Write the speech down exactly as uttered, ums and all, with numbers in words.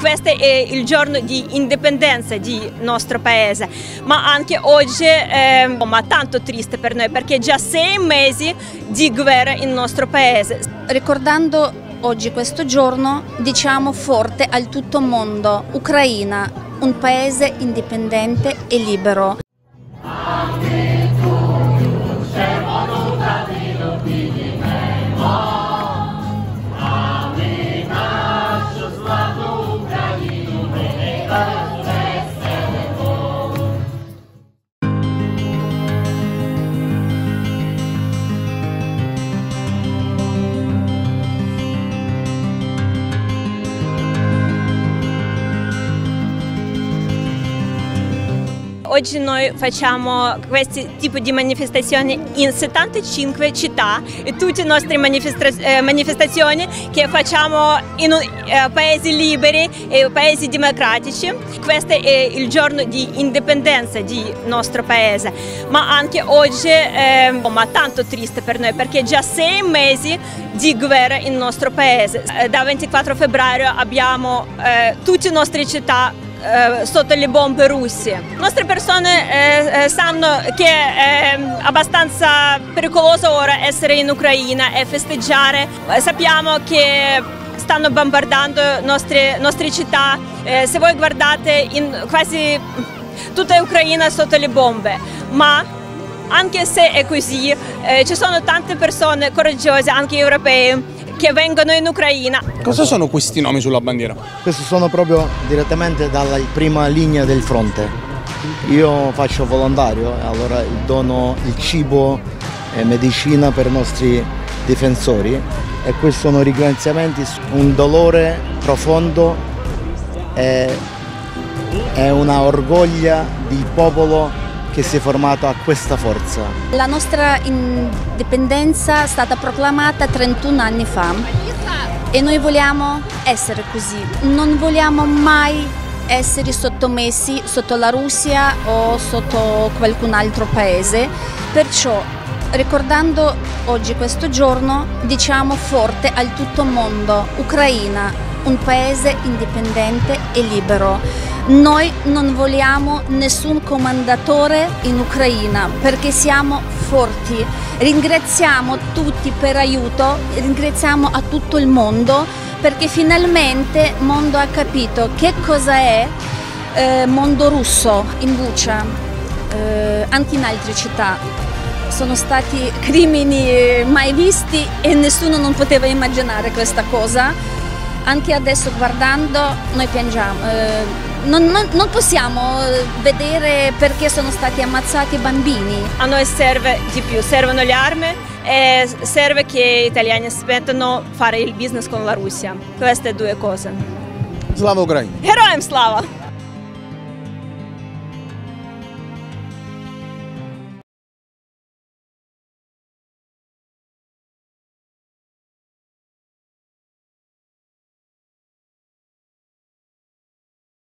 Questo è il giorno di indipendenza di nostro paese, ma anche oggi è ma tanto triste per noi perché già sei mesi di guerra in nostro paese. Ricordando oggi questo giorno diciamo forte al tutto mondo: Ucraina, un paese indipendente e libero. Oggi noi facciamo questi tipi di manifestazioni in settantacinque città e tutte le nostre manifestazioni che facciamo in uh, paesi liberi e paesi democratici. Questo è il giorno di indipendenza di nostro paese, ma anche oggi è ma tanto triste per noi perché già sei mesi di guerra in nostro paese. Da ventiquattro febbraio abbiamo uh, tutte le nostre città sotto le bombe russe. Le nostre persone eh, sanno che è abbastanza pericoloso ora essere in Ucraina e festeggiare. Sappiamo che stanno bombardando nostre, nostre città. Eh, se voi guardate, in quasi tutta l'Ucraina sotto le bombe, ma anche se è così, eh, ci sono tante persone coraggiose, anche europee, che vengono in Ucraina. Cosa sono questi nomi sulla bandiera? Questi sono proprio direttamente dalla prima linea del fronte. Io faccio volontario e allora dono il cibo e medicina per i nostri difensori e questi sono ringraziamenti, un dolore profondo e, e una orgoglio del popolo che si è formato a questa forza. La nostra indipendenza è stata proclamata trentuno anni fa e noi vogliamo essere così, non vogliamo mai essere sottomessi sotto la Russia o sotto qualcun altro paese, perciò ricordando oggi questo giorno diciamo forte al tutto mondo: Ucraina, un paese indipendente e libero. Noi non vogliamo nessun comandatore in Ucraina perché siamo forti. Ringraziamo tutti per aiuto, ringraziamo a tutto il mondo perché finalmente il mondo ha capito che cosa è eh, mondo russo in Bucha, eh, anche in altre città. Sono stati crimini mai visti e nessuno non poteva immaginare questa cosa. Anche adesso guardando noi piangiamo. Eh, Non, non, non possiamo vedere perché sono stati ammazzati i bambini. A noi serve di più, servono le armi e serve che gli italiani smettano di fare il business con la Russia. Queste due cose. Slava Ucraina! Героям слава!